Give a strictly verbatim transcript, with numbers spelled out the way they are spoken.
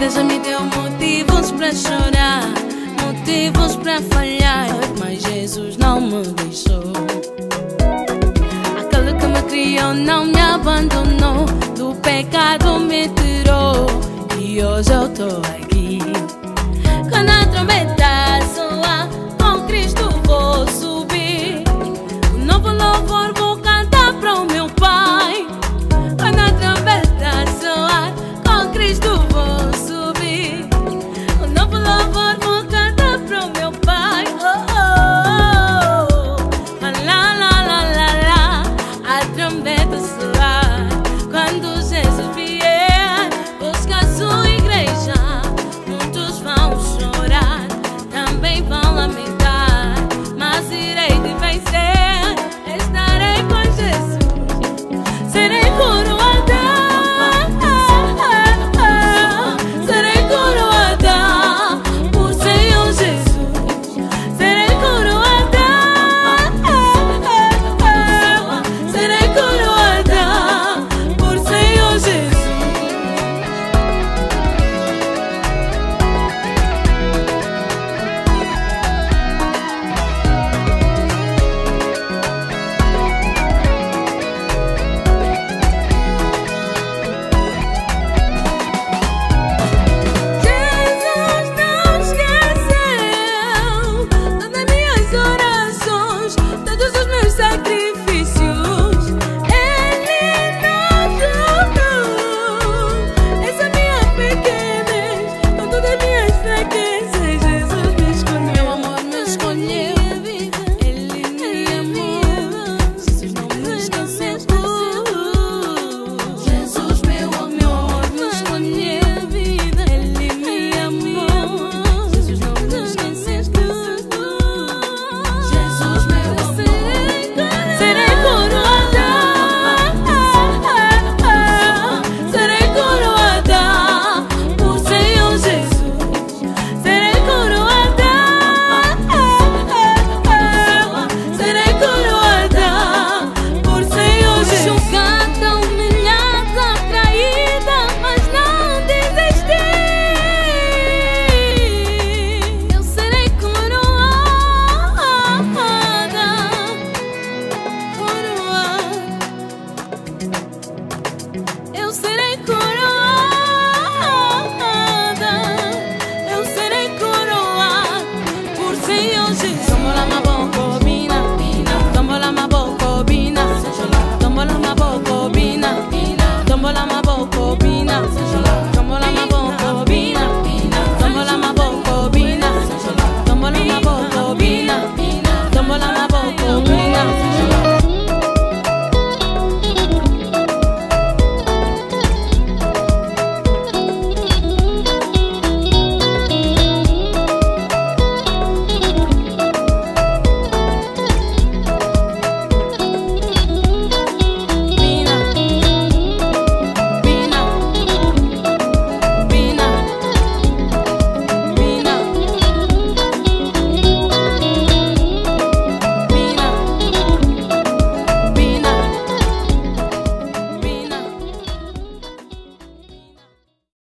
vida já me deu motivos para chorar, motivos para falhar, mas Jesus não me deixou. Aquele que me criou não me abandonou, do pecado me tirou, e hoje eu tô aqui. Quando a trombeta soar, com Cristo vou subir, um novo louvor vou cantar para o meu Pai. Quando a trombeta soar, com Cristo vou subir, um novo louvor vou cantar para o meu Pai. Oh, oh, oh. La, la, la, la, la. A trombeta soar, quando Jesus vier buscar sua igreja, muitos vão chorar, também vão lamentar, mas irei te vencer, estarei com Jesus. Serei coroada, serei coroada por Senhor Jesus. Serei coroada, serei coroada por Senhor Jesus. Jesus não esqueceu das minhas orações, todos os meus sacrifícios. Ele não jogou essa minha pequenez, com todas as minhas fraquezas. Jesus me escolheu, meu amor me escolheu.